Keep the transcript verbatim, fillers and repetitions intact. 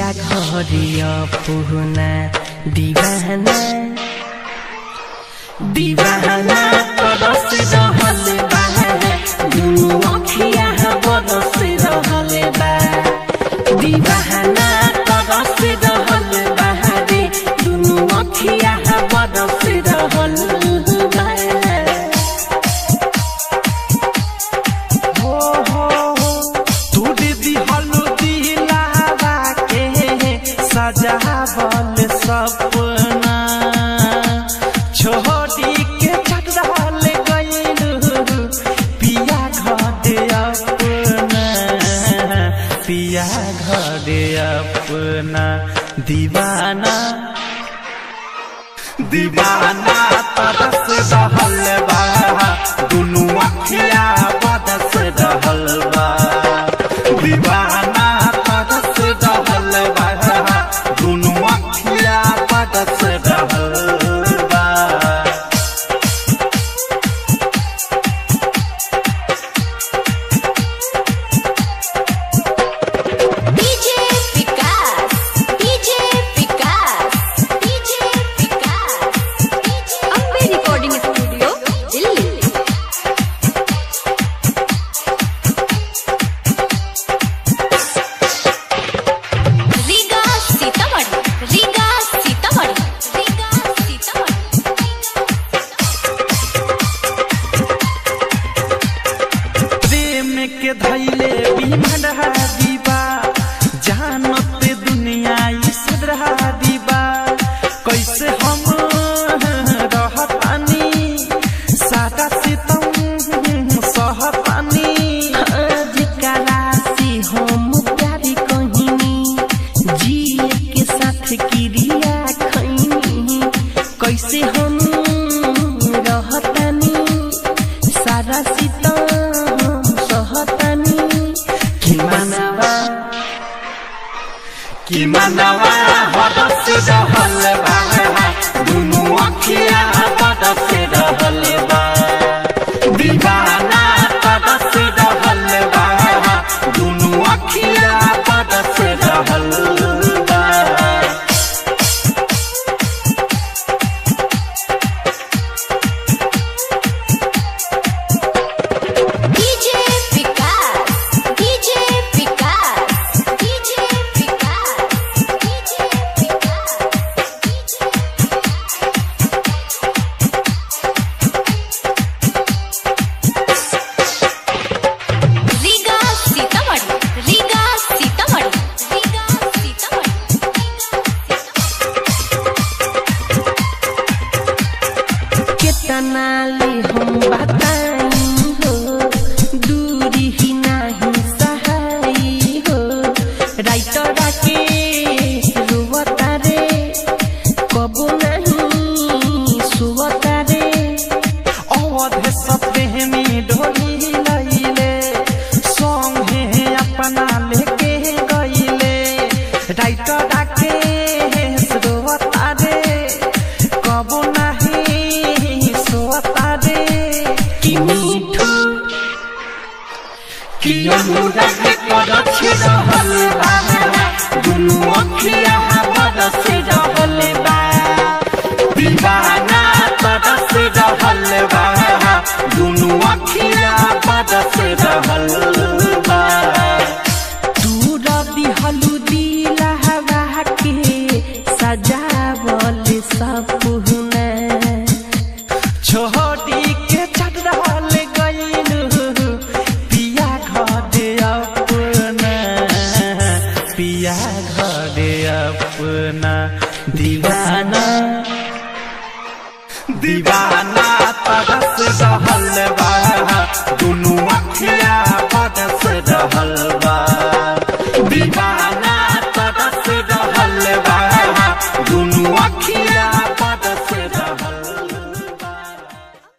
घरिया पुहना दीवाना दीवाना तरस रहल बा दुनु अखिया बरस रहल बा दीवाना तरस रहल बा रे दुनु अखिया बरस रहल बा हो हो तू दीदी हलू दिलावा के सजावल सपना छोड़ी के चटल गइलू पिया घर अपना पिया घर अपना दीवाना दीवाना तरस रहल बा दुनु अखिया बरस रहल बा दीवाना तरस रहल बा दुनु अखिया बरस रहल बा DJ Vikas DJ Vikas DJ Vikas Ambe recording studio Delhi. Riga Sitamarhi Riga Sitamarhi Riga Sitamarhi प्रेम के धैले बिमढ़ा दीबा जानत दुनिया ई सदरहा दीबा कैसे हम रहतानी सादा सितम सहतानी जिकरा से हम प्यारी कहिनी जिए के साथ क्रिया खैनी कैसे हम रहतानी सारा सितम सहतानी कि मनवा कि मनवा बरस रहल बा दुनु अखिया बरस रहल बा दीवाना तरस रहल बा दुनु अखिया बरस रहल बा DJ Vikas DJ Vikas DJ Vikas DJ Vikas Riga Sitamarhi Riga Sitamarhi Riga Sitamarhi कितना ले हम बताई हो दूरी ही नहीं सहाई हो राइटर के रुवता रे कबू नहीं सुवता रे अवध सपने में ढोली लैले संगे अपना लेके गईले राइटर के रुवता रे कबू नहीं सोता रे कि मीठू कि अनुराग करछ रहल बा दुनु अखिया बरस रहल बा दीवाना तरस रहल बा दुनु अखिया बरस रहल बा तू रवि हलू दिलावा के सजावल सपना छोड़ी के चटल गइलू पिया घर अपना पिया घर अपना दीवाना दीवाना तरस रहल बा